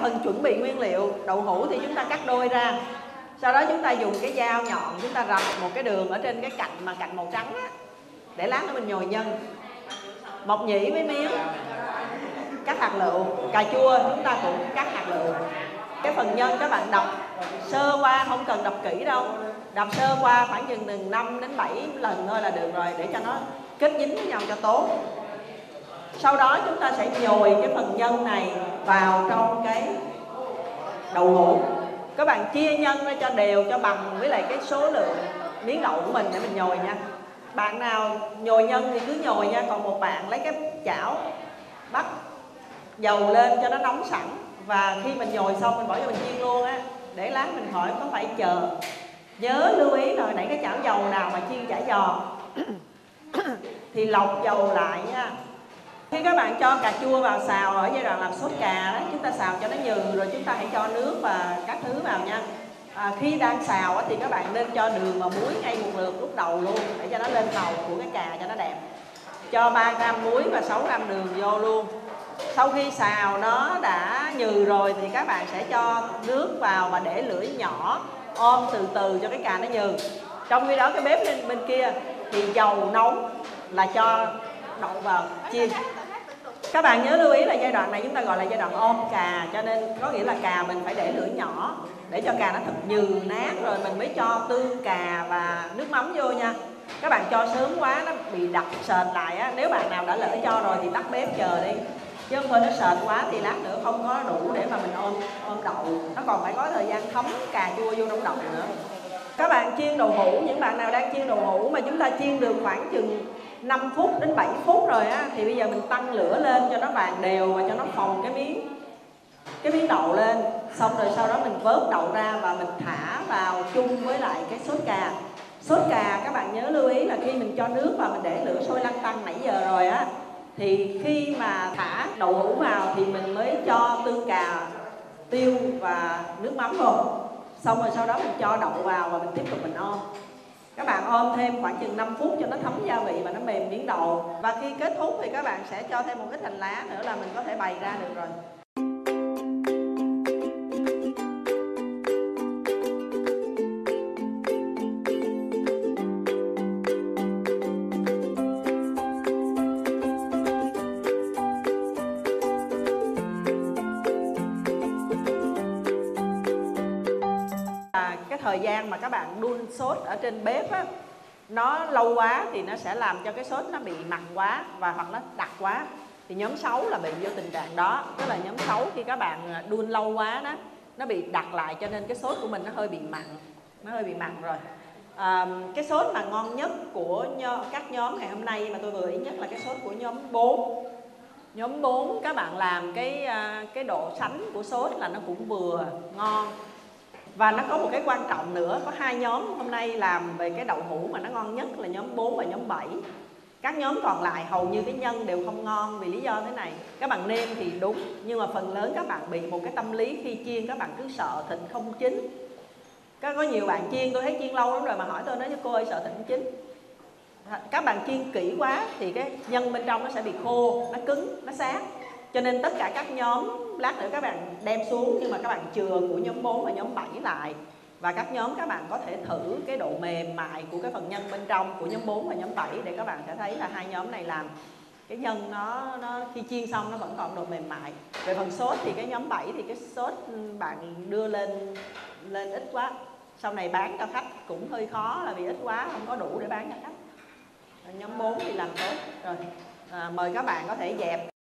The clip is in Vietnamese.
phần chuẩn bị nguyên liệu đậu hũ thì chúng ta cắt đôi ra. Sau đó chúng ta dùng cái dao nhọn, chúng ta rạch một cái đường ở trên cái cạnh màu trắng á, để lát nữa mình nhồi nhân. Mộc nhĩ với miến, cắt hạt lựu. Cà chua chúng ta cũng cắt hạt lựu. Cái phần nhân các bạn đập sơ qua, không cần đập kỹ đâu. Đập sơ qua khoảng chừng từ 5 đến 7 lần thôi là được rồi, để cho nó kết dính với nhau cho tốt. Sau đó chúng ta sẽ nhồi cái phần nhân này vào trong cái đậu hũ. Các bạn chia nhân ra cho đều, cho bằng với lại cái số lượng miếng đậu của mình để mình nhồi nha. Bạn nào nhồi nhân thì cứ nhồi nha, còn một bạn lấy cái chảo bắt dầu lên cho nó nóng sẵn, và khi mình nhồi xong mình bỏ vô mình chiên luôn á, để lát mình hỏi có phải chờ. Nhớ lưu ý là nãy cái chảo dầu nào mà chiên chả giò thì lọc dầu lại nha. Khi các bạn cho cà chua vào xào ở giai đoạn làm sốt cà đó, chúng ta xào cho nó nhừ rồi chúng ta hãy cho nước và các thứ vào nha. Khi đang xào thì các bạn nên cho đường và muối ngay một lượt lúc đầu luôn, để cho nó lên màu của cái cà cho nó đẹp. Cho 3 gram muối và 6 gram đường vô luôn. Sau khi xào nó đã nhừ rồi thì các bạn sẽ cho nước vào và để lửa nhỏ, ôm từ từ cho cái cà nó nhừ. Trong khi đó cái bếp bên kia thì dầu nóng là cho đậu vào chiên. Các bạn nhớ lưu ý là giai đoạn này chúng ta gọi là giai đoạn ôm cà, cho nên có nghĩa là cà mình phải để lửa nhỏ để cho cà nó thật nhừ nát rồi mình mới cho tương cà và nước mắm vô nha. Các bạn cho sớm quá nó bị đặc sệt lại á, nếu bạn nào đã lỡ cho rồi thì tắt bếp chờ đi, chứ không thôi nó sệt quá thì lát nữa không có đủ để mà mình ôm đậu, nó còn phải có thời gian thấm cà chua vô trong đậu nữa. Các bạn chiên đậu hũ, những bạn nào đang chiên đậu hũ mà chúng ta chiên được khoảng chừng 5 phút đến 7 phút rồi á, thì bây giờ mình tăng lửa lên cho nó vàng đều và cho nó phồng cái miếng đậu lên. Xong rồi sau đó mình vớt đậu ra và mình thả vào chung với lại cái sốt cà. Sốt cà các bạn nhớ lưu ý là khi mình cho nước vào mình để lửa sôi lăn tăn nãy giờ rồi á, thì khi mà thả đậu hũ vào thì mình mới cho tương cà, tiêu và nước mắm vô. Xong rồi sau đó mình cho đậu vào và mình tiếp tục mình ôm. Các bạn ôm thêm khoảng chừng 5 phút cho nó thấm gia vị và nó mềm miếng đậu. Và khi kết thúc thì các bạn sẽ cho thêm một ít hành lá nữa là mình có thể bày ra được rồi. Cái thời gian mà các bạn đun sốt ở trên bếp á, nó lâu quá thì nó sẽ làm cho cái sốt nó bị mặn quá và hoặc nó đặc quá. Thì nhóm 6 là bị vô tình trạng đó, tức là nhóm 6 khi các bạn đun lâu quá đó, nó bị đặc lại cho nên cái sốt của mình nó hơi bị mặn rồi. Cái sốt mà ngon nhất của các nhóm ngày hôm nay mà tôi vừa ý nhất là cái sốt của nhóm 4. Nhóm 4 các bạn làm cái độ sánh của sốt là nó cũng vừa ngon. Và nó có một cái quan trọng nữa, có 2 nhóm hôm nay làm về cái đậu hũ mà nó ngon nhất là nhóm 4 và nhóm 7. Các nhóm còn lại hầu như cái nhân đều không ngon vì lý do thế này. Các bạn nêm thì đúng, nhưng mà phần lớn các bạn bị một cái tâm lý khi chiên các bạn cứ sợ thịt không chín. Có nhiều bạn chiên, tôi thấy chiên lâu lắm rồi mà hỏi tôi nói với cô ơi sợ thịt không chín. Các bạn chiên kỹ quá thì cái nhân bên trong nó sẽ bị khô, nó cứng, nó sát. Cho nên tất cả các nhóm, lát nữa các bạn đem xuống nhưng mà các bạn chừa của nhóm 4 và nhóm 7 lại. Và các nhóm các bạn có thể thử cái độ mềm mại của cái phần nhân bên trong của nhóm 4 và nhóm 7 để các bạn sẽ thấy là 2 nhóm này làm cái nhân nó khi chiên xong nó vẫn còn độ mềm mại. Về phần sốt thì cái nhóm 7 thì cái sốt bạn đưa lên ít quá. Sau này bán cho khách cũng hơi khó là vì ít quá không có đủ để bán cho khách. Nhóm 4 thì làm tốt rồi. Mời các bạn có thể dẹp